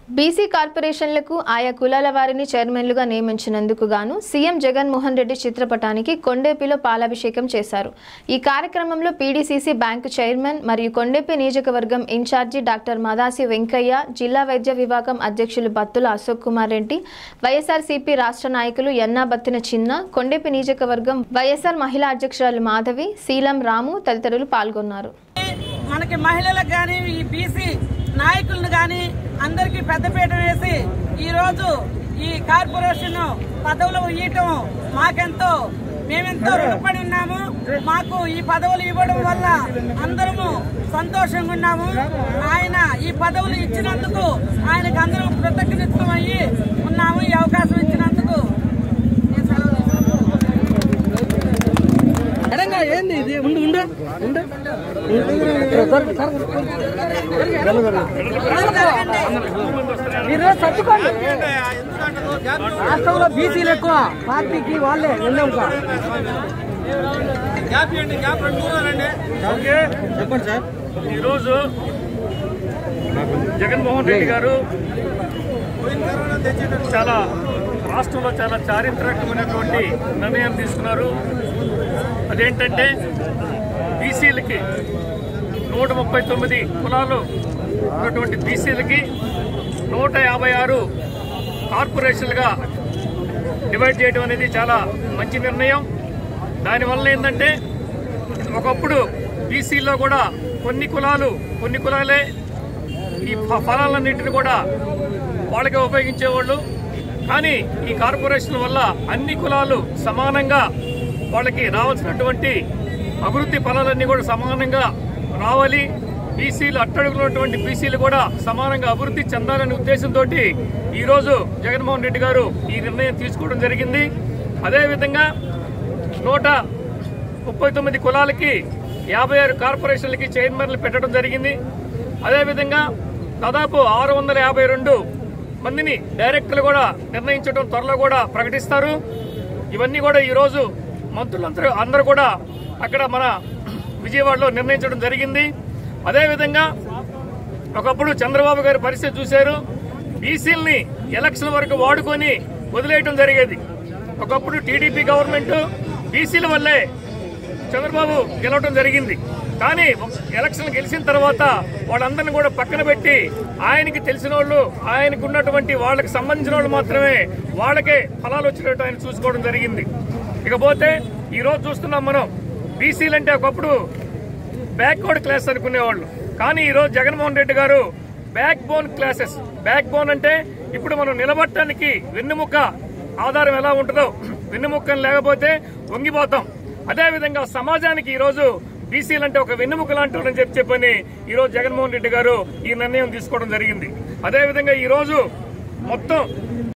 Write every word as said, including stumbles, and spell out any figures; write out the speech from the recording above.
BC కార్పొరేషన్లకు ఆయా కులాల వారిని చైర్మన్లుగా నియమించినందుకు గాను సీఎం జగన్ మోహన్ రెడ్డి చిత్రపటానికి కొండేపిలో పాలాభిషేకం చేశారు। ఈ కార్యక్రమంలో పీడీసీసీ బ్యాంకు చైర్మన్ మరియు కొండేపి నియోజకవర్గం ఇన్ఛార్జి డాక్టర్ మదాసి వెంకయ్య, జిల్లా వైద్య విభాగం అధ్యక్షులు బత్తుల అశోక్ కుమార్ రెడ్డి, వైఎస్ఆర్సీపీ రాష్ట్ర నాయకులు యన్నాబత్తిన చిన్న, కొండేపి నియోజకవర్గం వైఎస్ఆర్ మహిళా అధ్యక్షురాలు మాధవి, శీలం రాము తదితరులు పాల్గొన్నారు। మనకి మహిళలకు గాని ఈ బీసీ నాయకులను గాని అందరికీ పెద్దపీట వేసి ఈ రోజు ఈ కార్పొరేషన్ పదవులు ఇవ్వటం మాకెంతో మేమెంతో రుణపడి ఉన్నాము। మాకు ఈ పదవులు ఇవ్వడం వల్ల అందరము సంతోషంగా ఉన్నాము। ఆయన ఈ పదవులు ఇచ్చినందుకు ఆయనకు అందరం కృతజ్ఞతమయ్యి ఉన్నాము। ఈ అవకాశం ఇచ్చినందుకు ఏంది ఇది ఉండు ఉండు ఉండు మీరు సర్దుకోండి। రాష్ట్రంలో బీసీలు ఎక్కువ, పార్టీకి వాళ్ళే వెళ్ళాక చెప్పండి సార్। ఈరోజు జగన్మోహన్ రెడ్డి గారు చాలా రాష్ట్రంలో చాలా చారిత్రాత్మకమైనటువంటి నిర్ణయం తీసుకున్నారు। అదేంటంటే బీసీలకి నూట ముప్పై తొమ్మిది కులాలు ఉన్నటువంటి బీసీలకి నూట యాభై ఆరు కార్పొరేషన్లుగా డివైడ్ చేయడం అనేది చాలా మంచి నిర్ణయం। దానివల్ల ఏంటంటే ఒకప్పుడు బీసీల్లో కూడా కొన్ని కులాలు కొన్ని కులాలే ఈ ఫలాలన్నింటినీ కూడా వాళ్ళకే ఉపయోగించేవాళ్ళు, కానీ ఈ కార్పొరేషన్ వల్ల అన్ని కులాలు సమానంగా వాళ్ళకి రావాల్సినటువంటి అభివృద్ధి ఫలాలన్నీ కూడా సమానంగా రావాలి, బీసీలు అట్టడుగున్నటువంటి బీసీలు కూడా సమానంగా అభివృద్ధి చెందాలనే ఉద్దేశంతో ఈరోజు జగన్మోహన్ రెడ్డి గారు ఈ నిర్ణయం తీసుకోవడం జరిగింది। అదేవిధంగా నూట ముప్పై తొమ్మిది కులాలకి యాభై ఆరు కార్పొరేషన్లకి చైర్మన్లు పెట్టడం జరిగింది। అదేవిధంగా దాదాపు ఆరు వందల యాభై రెండు మందిని డైరెక్టర్లు కూడా నిర్ణయించడం త్వరలో కూడా ప్రకటిస్తారు। ఇవన్నీ కూడా ఈరోజు మంత్రులందరూ అందరూ కూడా అక్కడ మన విజయవాడలో నిర్ణయించడం జరిగింది। అదేవిధంగా ఒకప్పుడు చంద్రబాబు గారి పరిస్థితి చూశారు, బీసీలని ఎలక్షన్ వరకు వాడుకొని వదిలేయడం జరిగేది। ఒకప్పుడు టీడీపీ గవర్నమెంట్ బీసీల వల్లే చంద్రబాబు గెలవడం జరిగింది, కానీ ఎలక్షన్ గెలిచిన తర్వాత వాళ్ళందరినీ కూడా పక్కన పెట్టి ఆయనకి తెలిసిన వాళ్ళు, ఆయనకు ఉన్నటువంటి వాళ్ళకి సంబంధించిన వాళ్ళు మాత్రమే వాళ్ళకే ఫలాలు వచ్చినట్టు ఆయన చూసుకోవడం జరిగింది। ఇకపోతే ఈ రోజు చూస్తున్నాం మనం బీసీలు అంటే ఒకప్పుడు బ్యాక్వర్డ్ క్లాస్ అనుకునేవాళ్ళు, కానీ ఈరోజు జగన్మోహన్ రెడ్డి గారు back bone classes, back bone అంటే ఇప్పుడు మనం నిలబడటానికి వెన్నెముక ఆధారం ఎలా ఉంటుందో, వెన్నెముక లేకపోతే వంగిపోతాం, అదేవిధంగా సమాజానికి ఈరోజు బీసీలు అంటే ఒక వెన్నెముక లాంటి వాళ్ళని చెప్పి చెప్పని ఈరోజు జగన్మోహన్ రెడ్డి గారు ఈ నిర్ణయం తీసుకోవడం జరిగింది। అదేవిధంగా ఈరోజు మొత్తం